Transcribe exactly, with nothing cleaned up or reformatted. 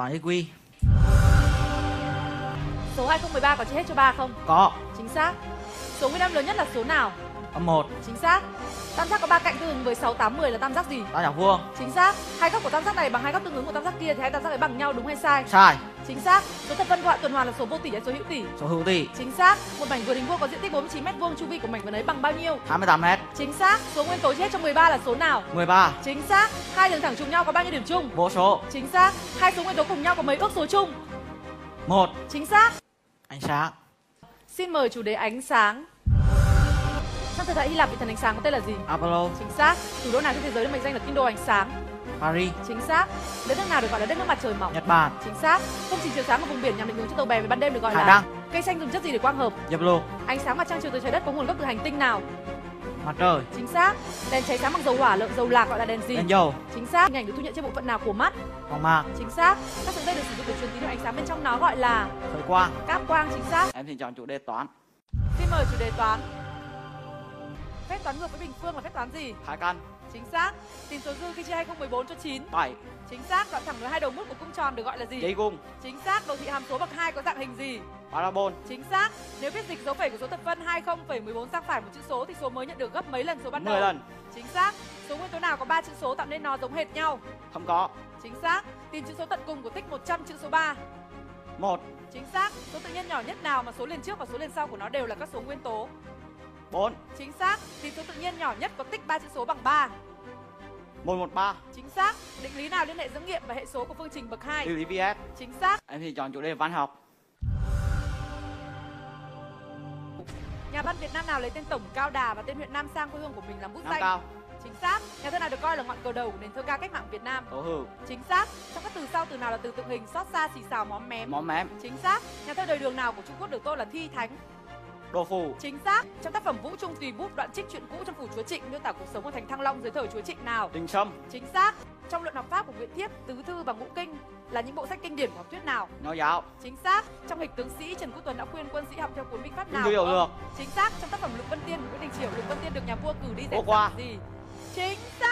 toán i quy. Số hai không một ba có chia hết cho ba không? Có. Chính xác. Số nguyên âm lớn nhất là số nào? Âm một. Chính xác. Tam giác có ba cạnh tương ứng với sáu, tám, mười là tam giác gì? Tam giác vuông. Chính xác. Hai góc của tam giác này bằng hai góc tương ứng của tam giác kia thì hai tam giác ấy bằng nhau, đúng hay sai? Sai. Chính xác. Số thập phân của tuần hoàn là số vô tỷ hay số hữu tỷ? Số hữu tỷ. Chính xác. Một mảnh vườn hình vuông có diện tích bốn mươi chín mét vuông, chu vi của mảnh vườn ấy bằng bao nhiêu? hai mươi tám mét. Chính xác. Số nguyên tố chia hết cho mười ba là số nào? mười ba. Chính xác. Hai đường thẳng trùng nhau có bao nhiêu điểm chung? Vô số. Chính xác. Hai số nguyên tố cùng nhau có mấy ước số chung? Một. Chính xác. Ánh sáng. Xin mời chủ đề ánh sáng. Trong thời đại Hy Lạp, vị thần ánh sáng có tên là gì? Apollo. Chính xác. Thủ đô nào trên thế giới được mệnh danh là kinh đô ánh sáng? Paris. Chính xác. Đất nước nào được gọi là đất nước mặt trời mọc? Nhật Bản. Chính xác. Công trình chiếu sáng ở vùng biển nhằm định hướng cho tàu bè về ban đêm được gọi Hải là đăng. cây xanh dùng chất gì để quang hợp? Diệp lục. Ánh sáng mặt trăng chiếu tới trái đất có nguồn gốc từ hành tinh nào? Mặt trời. Chính xác. Đèn cháy sáng bằng dầu hỏa, lượng dầu lạc gọi là đèn gì? Đèn dầu. Chính xác. Hình ảnh được thu nhận trên bộ phận nào của mắt? Quang mang. Chính xác. Các sợi dây được sử dụng để truyền tín hiệu ánh sáng bên trong nó gọi là Thời quang. cáp quang. Chính xác. Em xin chọn chủ đề toán. Xin mời chủ đề toán. Phép toán ngược với bình phương là phép toán gì? Hai căn. Chính xác. Tìm số dư khi chia hai không một bốn cho chín. Bảy. Chính xác. Đoạn thẳng với hai đầu mút của cung tròn được gọi là gì? Dây cung. Chính xác. Đồ thị hàm số bậc hai có dạng hình gì? Parabol. Chính xác. Nếu viết dịch dấu phẩy của số thập phân hai không phẩy mười bốn sang phải một chữ số thì số mới nhận được gấp mấy lần số ban đầu? mười lần. Chính xác. Số nguyên tố nào có ba chữ số tạo nên nó giống hệt nhau? Không có. Chính xác. Tìm chữ số tận cùng của tích một trăm chữ số ba. Một. Chính xác. Số tự nhiên nhỏ nhất nào mà số liền trước và số liền sau của nó đều là các số nguyên tố? Bốn. Chính xác. Tìm số tự nhiên nhỏ nhất có tích ba chữ số bằng ba. Một một ba. Chính xác. Định lý nào liên hệ giữa nghiệm và hệ số của phương trình bậc hai? Định lý vê ép. Chính xác. Em xin chọn chủ đề văn học. Nhà văn Việt Nam nào lấy tên Tổng Cao Đà và tên huyện Nam Sang quê hương của mình làm bút Nam danh? Cao. Chính xác. Nhà thơ nào được coi là ngọn cờ đầu của nền thơ ca cách mạng Việt Nam? Tố Hữu. Chính xác. Trong các từ sau từ nào là từ tượng hình, xót xa, xì xào, móm mém? Móm mém. Chính xác. Nhà thơ đời Đường nào của Trung Quốc được tôn là thi thánh? Đồ Phủ. Chính xác. Trong tác phẩm Vũ Trung Tùy Bút, đoạn trích chuyện cũ trong phủ Chúa Trịnh miêu tả cuộc sống của thành Thăng Long dưới thời Chúa Trịnh nào? Đình Sâm. Chính xác. Trong luận học pháp của Nguyễn Thiếp, Tứ Thư và Ngũ Kinh là những bộ sách kinh điển của học thuyết nào? Nho giáo. Chính xác. Trong Nghịch Tướng Sĩ, Trần Quốc Tuấn đã khuyên quân sĩ học theo cuốn binh pháp nào? Kinh Hiểu Lược. Chính xác. Trong tác phẩm Lục Vân Tiên của Nguyễn Đình Chiểu, Lục Vân Tiên được nhà vua cử đi Vô dạy qua. gì? Chính xác.